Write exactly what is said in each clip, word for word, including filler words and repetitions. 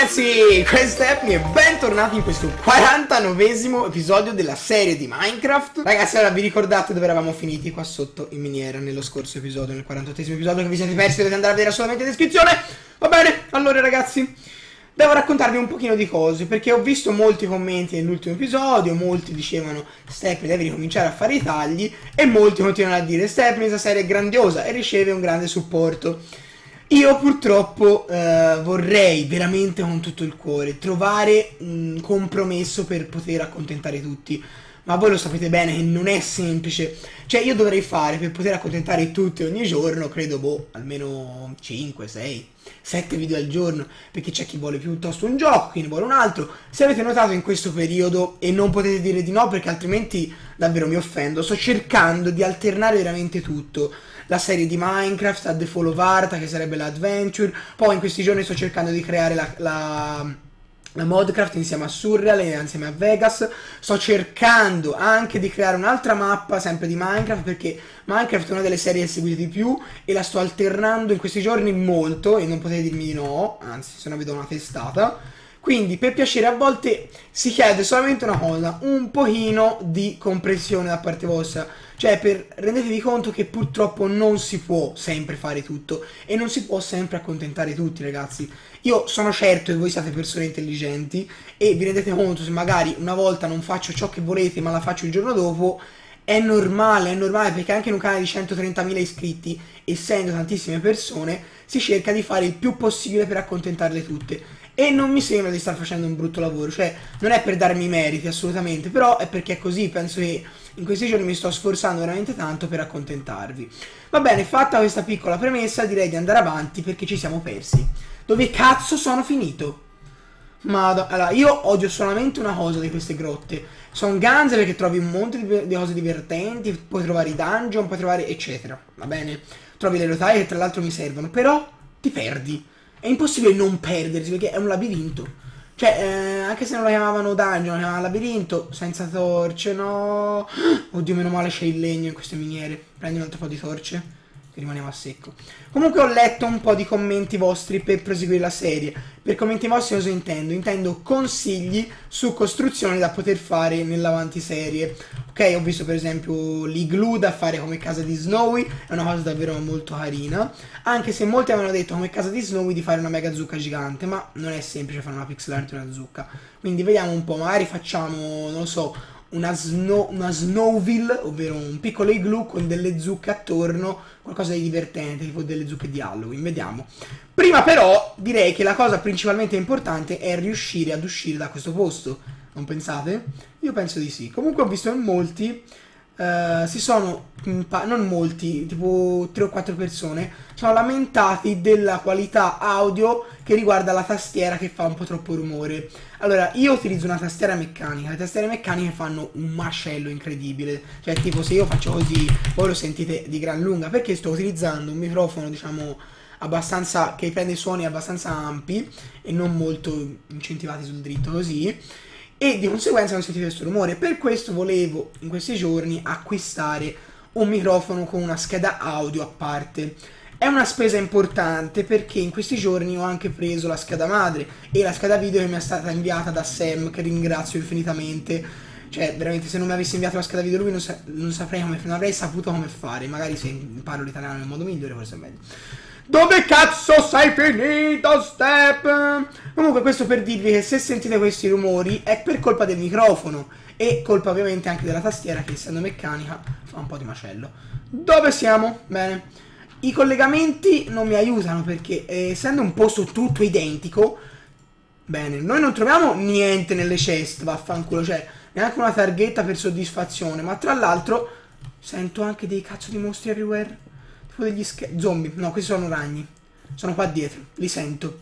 ragazzi, questo è Epni e bentornati in questo quarantanovesimo episodio della serie di Minecraft. Ragazzi, allora vi ricordate dove eravamo finiti? Qua sotto in miniera nello scorso episodio, nel quarantottesimo episodio che vi siete persi, dovete andare a vedere solamente in descrizione. Va bene, allora ragazzi, devo raccontarvi un pochino di cose, perché ho visto molti commenti nell'ultimo episodio, molti dicevano Stepney devi ricominciare a fare i tagli e molti continuano a dire Stepney questa serie è grandiosa e riceve un grande supporto. Io purtroppo eh, vorrei veramente con tutto il cuore trovare un compromesso per poter accontentare tutti, ma voi lo sapete bene che non è semplice. Cioè io dovrei fare per poter accontentare tutti ogni giorno, credo boh, almeno cinque, sei, sette video al giorno, perché c'è chi vuole piuttosto un gioco, chi ne vuole un altro. Se avete notato in questo periodo, e non potete dire di no perché altrimenti davvero mi offendo, sto cercando di alternare veramente tutto. La serie di Minecraft, a The Fall of Arta, che sarebbe l'Adventure. Poi in questi giorni sto cercando di creare la, la, la Modcraft insieme a Surreal e insieme a Vegas. Sto cercando anche di creare un'altra mappa sempre di Minecraft, perché Minecraft è una delle serie che seguite di più e la sto alternando in questi giorni molto e non potete dirmi di no, anzi se no vi do una testata. Quindi per piacere a volte si chiede solamente una cosa, un pochino di comprensione da parte vostra. Cioè per rendetevi conto che purtroppo non si può sempre fare tutto e non si può sempre accontentare tutti, ragazzi. Io sono certo che voi siate persone intelligenti e vi rendete conto se magari una volta non faccio ciò che volete ma la faccio il giorno dopo. È normale, è normale, perché anche in un canale di centotrentamila iscritti, essendo tantissime persone, si cerca di fare il più possibile per accontentarle tutte. E non mi sembra di star facendo un brutto lavoro, cioè non è per darmi i meriti assolutamente, però è perché è così, penso che in questi giorni mi sto sforzando veramente tanto per accontentarvi. Va bene, fatta questa piccola premessa direi di andare avanti perché ci siamo persi. Dove cazzo sono finito? Madonna, allora io odio solamente una cosa di queste grotte. Sono ganze perché trovi un monte di, di cose divertenti, puoi trovare i dungeon, puoi trovare eccetera, va bene? Trovi le rotaie che tra l'altro mi servono, però ti perdi. È impossibile non perdersi perché è un labirinto. Cioè, eh, anche se non lo chiamavano dungeon, lo chiamavano labirinto, senza torce, no. Oddio, meno male c'è il legno in queste miniere. Prendi un altro po' di torce, che rimaniamo a secco. Comunque ho letto un po' di commenti vostri per proseguire la serie. Per commenti vostri cosa intendo? Intendo consigli su costruzioni da poter fare nell'avantiserie. Ok, ho visto per esempio l'igloo da fare come casa di Snowy, è una cosa davvero molto carina. Anche se molti avevano detto come casa di Snowy di fare una mega zucca gigante, ma non è semplice fare una pixel art di una zucca. Quindi vediamo un po', magari facciamo, non lo so, una, snow, una Snowville, ovvero un piccolo igloo con delle zucche attorno, qualcosa di divertente, tipo delle zucche di Halloween, vediamo. Prima però direi che la cosa principalmente importante è riuscire ad uscire da questo posto, non pensate? Io penso di sì. Comunque ho visto in molti, uh, si sono, non molti, tipo tre o quattro persone, sono lamentati della qualità audio che riguarda la tastiera che fa un po' troppo rumore. Allora, io utilizzo una tastiera meccanica, le tastiere meccaniche fanno un macello incredibile, cioè tipo se io faccio così, voi lo sentite di gran lunga, perché sto utilizzando un microfono, diciamo, abbastanza, che prende suoni abbastanza ampi e non molto incentivati sul dritto così, e di conseguenza non sentite questo rumore. Per questo volevo in questi giorni acquistare un microfono con una scheda audio a parte. È una spesa importante perché in questi giorni ho anche preso la scheda madre e la scheda video che mi è stata inviata da Sam, che ringrazio infinitamente. Cioè veramente se non mi avessi inviato la scheda video lui non, sa non saprei come, non avrei saputo come fare. Magari se parlo l'italiano in modo migliore forse è meglio. Dove cazzo sei finito, Step? Comunque questo per dirvi che se sentite questi rumori è per colpa del microfono e colpa ovviamente anche della tastiera che essendo meccanica fa un po' di macello. Dove siamo? Bene. I collegamenti non mi aiutano perché eh, essendo un posto tutto identico, bene, noi non troviamo niente nelle chest, vaffanculo, cioè neanche una targhetta per soddisfazione, ma tra l'altro sento anche dei cazzo di mostri everywhere, tipo degli zombie, no, questi sono ragni, sono qua dietro, li sento.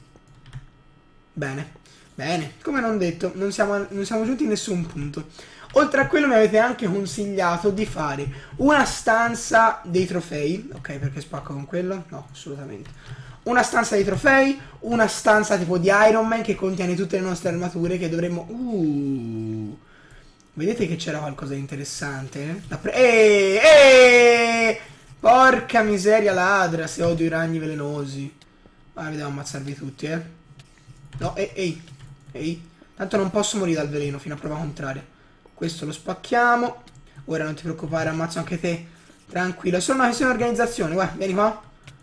Bene, bene, come non detto, non siamo, non siamo giunti in nessun punto. Oltre a quello mi avete anche consigliato di fare una stanza dei trofei. Ok, perché spacco con quello? No, assolutamente. Una stanza dei trofei, una stanza tipo di Iron Man che contiene tutte le nostre armature che dovremmo... Uh, vedete che c'era qualcosa di interessante? Eh? Eeeh, eeeh, porca miseria ladra, se odio i ragni velenosi. Ma vediamo ammazzarvi tutti, eh. No, ehi, ehi, ehi. Tanto non posso morire dal veleno fino a prova contraria. Questo lo spacchiamo. Ora non ti preoccupare, ammazzo anche te. Tranquillo, è solo una questione di organizzazione. Guarda, vieni qua.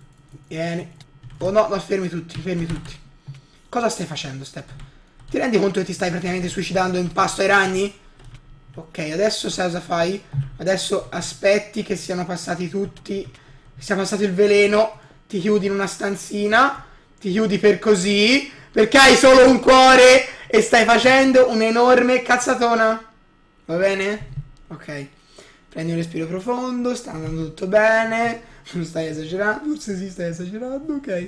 Vieni. Oh no, no, fermi tutti, fermi tutti. Cosa stai facendo, Step? Ti rendi conto che ti stai praticamente suicidando in pasto ai ragni? Ok, adesso sai cosa fai? Adesso aspetti che siano passati tutti. Che sia passato il veleno. Ti chiudi in una stanzina. Ti chiudi per così. Perché hai solo un cuore e stai facendo un'enorme cazzatona. Va bene? Ok. Prendi un respiro profondo. Sta andando tutto bene. Non stai esagerando. Forse sì, stai esagerando. Ok.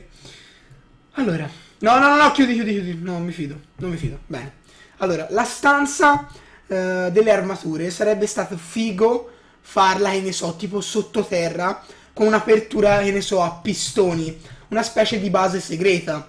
Allora. No, no, no, no, chiudi, chiudi, chiudi. No, non mi fido. Non mi fido. Bene. Allora, la stanza uh, delle armature sarebbe stato figo farla, che ne so, tipo sottoterra, con un'apertura, che ne so, a pistoni. Una specie di base segreta.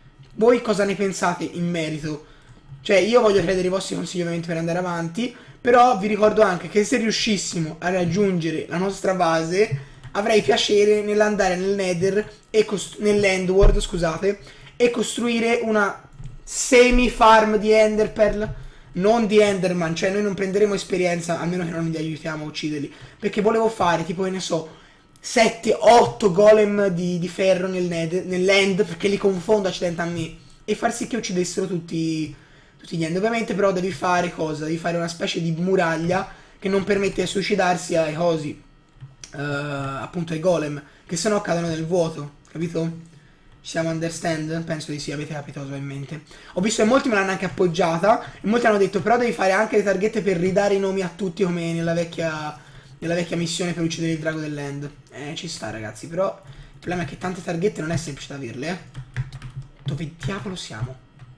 Voi cosa ne pensate in merito? Cioè, io voglio credere i vostri consigli ovviamente per andare avanti, però vi ricordo anche che se riuscissimo a raggiungere la nostra base, avrei piacere nell'andare nel Nether e nell'Endworld, scusate, e costruire una semi-farm di Enderpearl, non di Enderman, cioè noi non prenderemo esperienza, almeno che non li aiutiamo a ucciderli, perché volevo fare, tipo, che ne so, sette otto golem di, di ferro nel Nether, nell'End, perché li confondo accidenti a me, e far sì che uccidessero tutti, tutti gli End. Ovviamente però devi fare cosa? Devi fare una specie di muraglia che non permette di suicidarsi ai cosi, uh, appunto ai golem, che sennò cadono nel vuoto, capito? Ci siamo understand? Penso di sì, avete capito probabilmente. Ho visto che molti me l'hanno anche appoggiata e molti hanno detto però devi fare anche le targhette per ridare i nomi a tutti come nella vecchia, nella vecchia missione per uccidere il drago dell'End. Eh, ci sta ragazzi, però il problema è che tante targhette non è semplice da averle, eh. Dove diavolo siamo?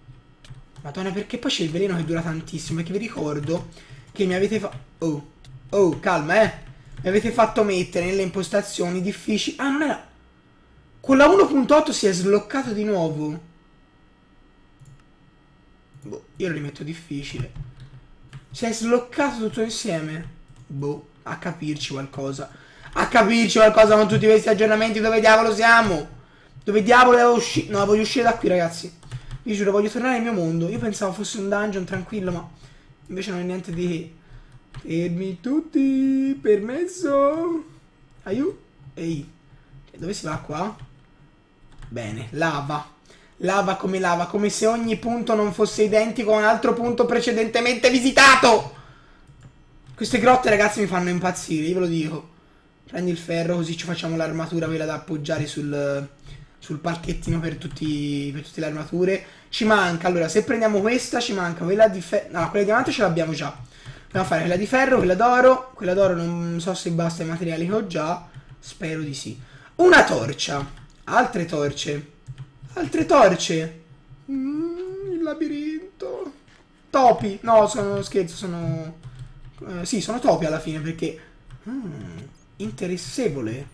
Madonna, perché poi c'è il veleno che dura tantissimo, perché vi ricordo che mi avete fatto... Oh, oh, calma, eh. Mi avete fatto mettere nelle impostazioni difficili... Ah, non era... Con la uno punto otto si è sbloccato di nuovo. Boh, io lo rimetto difficile. Si è sbloccato tutto insieme. Boh, a capirci qualcosa. A capirci qualcosa con tutti questi aggiornamenti. Dove diavolo siamo? Dove diavolo devo uscire? No, voglio uscire da qui, ragazzi. Vi giuro, voglio tornare nel mio mondo. Io pensavo fosse un dungeon tranquillo, ma invece non è niente di... Fermi tutti. Permesso. Aiuto. Ehi. Dove si va qua? Bene, lava. Lava come lava, come se ogni punto non fosse identico a un altro punto precedentemente visitato. Queste grotte, ragazzi, mi fanno impazzire, io ve lo dico. Prendi il ferro, così ci facciamo l'armatura, quella da appoggiare sul, sul palchettino per, tutti, per tutte le armature. Ci manca, allora, se prendiamo questa, ci manca quella di ferro. No, quella di diamante ce l'abbiamo già. Dobbiamo fare quella di ferro, quella d'oro. Quella d'oro non so se basta i materiali che ho già. Spero di sì. Una torcia. Altre torce. Altre torce. Mm, il labirinto. Topi. No, sono scherzo, sono... Eh, sì, sono topi alla fine perché... Mm, interessevole.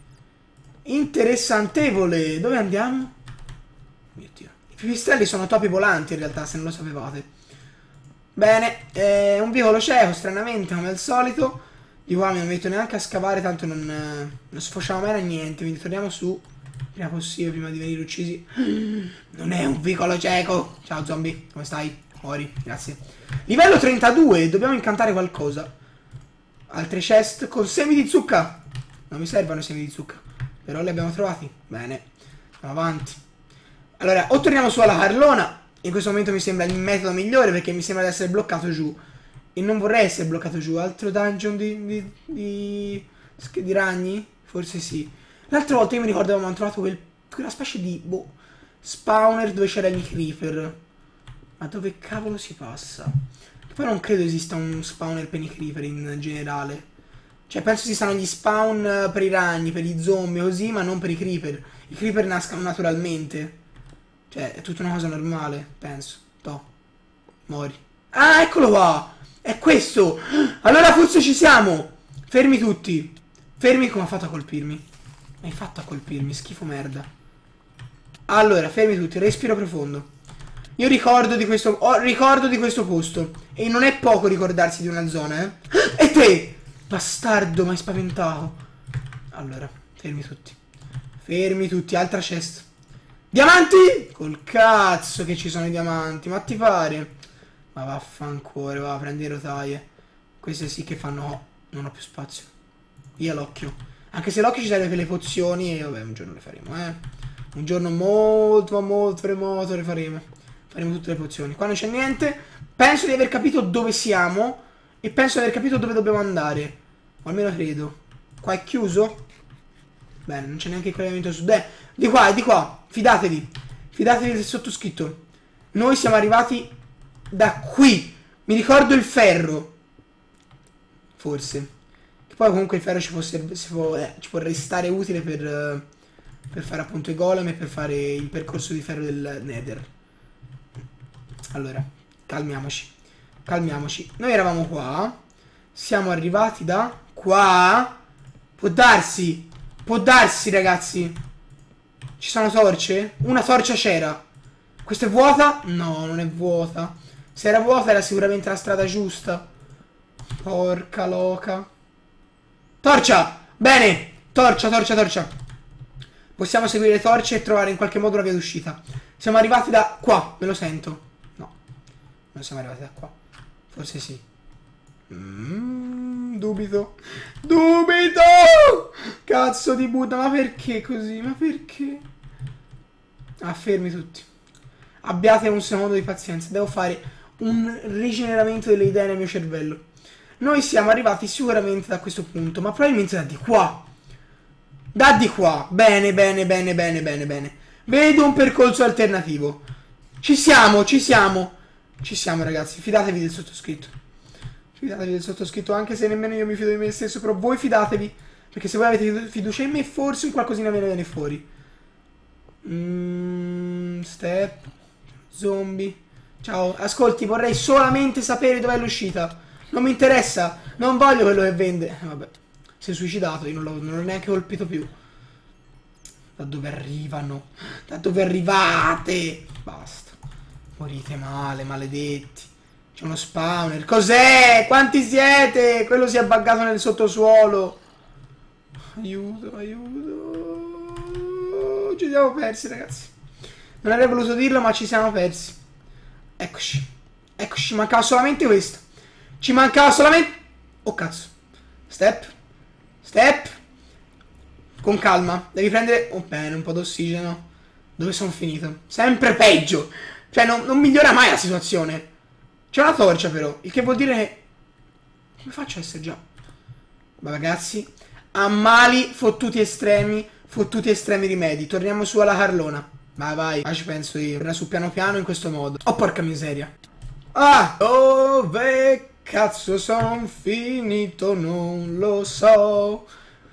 Interessantevole. Dove andiamo? Mio Dio. I pipistrelli sono topi volanti in realtà, se non lo sapevate. Bene. Eh, un vicolo cieco, stranamente, come al solito. Di qua mi non metto neanche a scavare, tanto non, eh, non sfociamo mai a niente. Quindi torniamo su... prima possibile, prima di venire uccisi. Non è un vicolo cieco. Ciao zombie, come stai? Muori, grazie. Livello trentadue, dobbiamo incantare qualcosa. Altre chest con semi di zucca. Non mi servono i semi di zucca, però li abbiamo trovati. Bene, andiamo avanti. Allora, o torniamo su alla Carlona. In questo momento mi sembra il metodo migliore, perché mi sembra di essere bloccato giù. E non vorrei essere bloccato giù. Altro dungeon di, di, di, di ragni? Forse sì. L'altra volta io mi ricordo che avevamo trovato quel, quella specie di boh, spawner dove c'erano i creeper. Ma dove cavolo si passa? Poi non credo esista un spawner per i creeper in generale. Cioè penso esistano gli spawn per i ragni, per i zombie così, ma non per i creeper. I creeper nascono naturalmente. Cioè è tutta una cosa normale, penso. Toh. Mori. Ah, eccolo qua! È questo! Allora forse ci siamo! Fermi tutti! Fermi, come ha fatto a colpirmi? Mi hai fatto a colpirmi, schifo merda. Allora, fermi tutti, respiro profondo. Io ricordo di questo... Oh, ricordo di questo posto. E non è poco ricordarsi di una zona, eh. E te! Bastardo, mi hai spaventato. Allora, fermi tutti. Fermi tutti, altra chest. Diamanti? Col cazzo che ci sono i diamanti, ma ti pare? Ma vaffanculo, va, prendi le rotaie. Queste sì che fanno... Oh, non ho più spazio. Via l'occhio. Anche se l'occhio ci serve per le pozioni e vabbè, un giorno le faremo, eh. Un giorno molto, molto remoto le faremo. Faremo tutte le pozioni. Qua non c'è niente. Penso di aver capito dove siamo e penso di aver capito dove dobbiamo andare. O almeno credo. Qua è chiuso? Bene, non c'è neanche il collegamento su... Beh, di qua, è di qua. Fidatevi. Fidatevi del sottoscritto. Noi siamo arrivati da qui. Mi ricordo il ferro. Forse. Che poi comunque il ferro ci può, si può, eh, ci può restare utile per, uh, per fare appunto i golem e per fare il percorso di ferro del Nether. Allora, calmiamoci. Calmiamoci. Noi eravamo qua. Siamo arrivati da qua. Può darsi. Può darsi, ragazzi. Ci sono torce? Una torcia c'era. Questa è vuota? No, non è vuota. Se era vuota era sicuramente la strada giusta. Porca loca. Torcia! Bene! Torcia, torcia, torcia. Possiamo seguire le torce e trovare in qualche modo una via d'uscita. Siamo arrivati da qua, me lo sento. No, non siamo arrivati da qua. Forse sì. Mm, dubito. Dubito! Cazzo di Buddha, ma perché così? Ma perché? Ah, fermi tutti. Abbiate un secondo di pazienza. Devo fare un rigeneramento delle idee nel mio cervello. Noi siamo arrivati sicuramente da questo punto, ma probabilmente da di qua. Da di qua. Bene, bene, bene, bene, bene, bene. Vedo un percorso alternativo. Ci siamo, ci siamo. Ci siamo, ragazzi. Fidatevi del sottoscritto. Fidatevi del sottoscritto, anche se nemmeno io mi fido di me stesso, però voi fidatevi. Perché se voi avete fiducia in me, forse un qualcosina ve ne viene fuori. Mm, step. Zombie. Ciao. Ascolti, vorrei solamente sapere dov'è l'uscita. Non mi interessa, non voglio quello che vende. Vabbè, si è suicidato, io non l'ho neanche colpito più. Da dove arrivano? Da dove arrivate? Basta. Morite male, maledetti. C'è uno spawner. Cos'è? Quanti siete? Quello si è buggato nel sottosuolo. Aiuto, aiuto. Ci siamo persi, ragazzi. Non avrei voluto dirlo, ma ci siamo persi. Eccoci. Eccoci, mancava solamente questo. Ci mancava solamente... Oh cazzo. Step. Step. Con calma. Devi prendere... Oh bene, un po' d'ossigeno. Dove sono finito? Sempre peggio. Cioè non, non migliora mai la situazione. C'è una torcia però. Il che vuol dire che... Come faccio a essere già... Ma ragazzi. A mali fottuti estremi. Fottuti estremi rimedi. Torniamo su alla Carlona. Ma vai. Ma ci penso io. Torna su piano piano in questo modo. Oh porca miseria. Ah! Dove... Cazzo son finito, non lo so.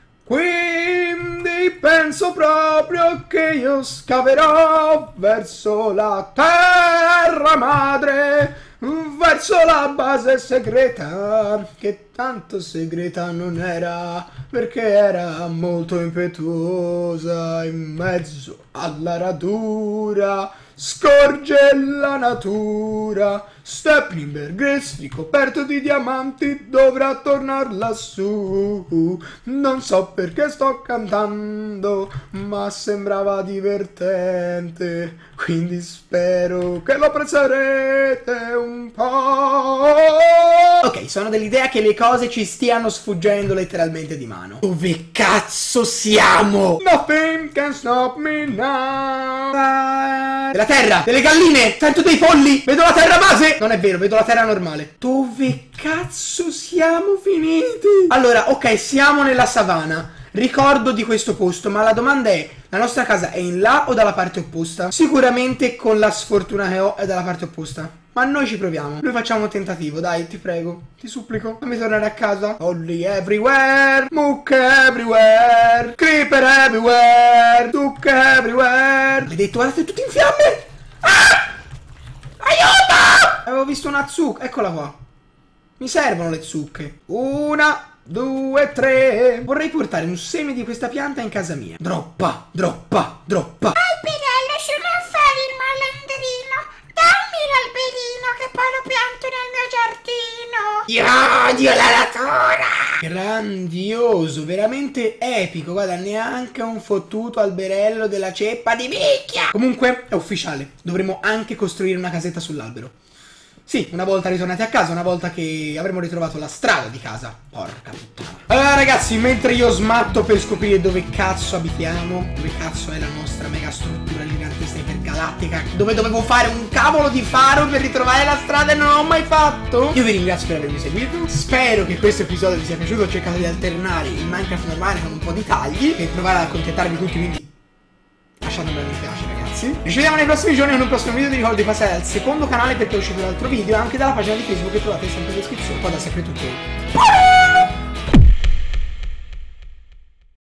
Quindi penso proprio che io scaverò verso la terra madre, verso la base segreta, che tanto segreta non era, perché era molto impetuosa. In mezzo alla radura scorge la natura. Steppenberg, ricoperto di diamanti, dovrà tornar lassù. Non so perché sto cantando, ma sembrava divertente, quindi spero che lo apprezzerete un po'. Ok, sono dell'idea che le cose ci stiano sfuggendo letteralmente di mano. Dove cazzo siamo? Nothing can stop me now. Della terra, delle galline, sento dei polli, vedo la terra base. Non è vero, vedo la terra normale. Dove cazzo siamo finiti? Allora, ok, siamo nella savana. Ricordo di questo posto, ma la domanda è: la nostra casa è in là o dalla parte opposta? Sicuramente con la sfortuna che ho è dalla parte opposta, ma noi ci proviamo. Noi facciamo un tentativo, dai, ti prego, ti supplico. Fammi tornare a casa. Polli everywhere, mucche everywhere, creeper everywhere, zucche everywhere. L'hai detto, guardate, tutti in fiamme. Ah! Aiuto! Avevo visto una zucca, eccola qua. Mi servono le zucche. Una, due, tre. Vorrei portare un seme di questa pianta in casa mia. Droppa, droppa, droppa. Alberello, sono a fare il malandrino. Dammi l'alberino che poi lo pianto nel mio giardino. Io odio la natura! Grandioso, veramente epico. Guarda, neanche un fottuto alberello della ceppa di minchia. Comunque è ufficiale, dovremo anche costruire una casetta sull'albero. Sì, una volta ritornati a casa, una volta che avremo ritrovato la strada di casa. Porca puttana. Allora ragazzi, mentre io smatto per scoprire dove cazzo abitiamo, dove cazzo è la nostra mega struttura gigantesca ipergalattica, dove dovevo fare un cavolo di faro per ritrovare la strada e non l'ho mai fatto, io vi ringrazio per avermi seguito. Spero che questo episodio vi sia piaciuto. Ho cercato di alternare il Minecraft normale con un po' di tagli per provare ad accontentarvi tutti, quindi lasciatemi un mi piace ragazzi. Ci vediamo nei prossimi giorni con un prossimo video. Vi ricordo di passare al secondo canale perché è uscito un altro video, anche dalla pagina di Facebook che trovate sempre in descrizione. Poi da sempre tutto.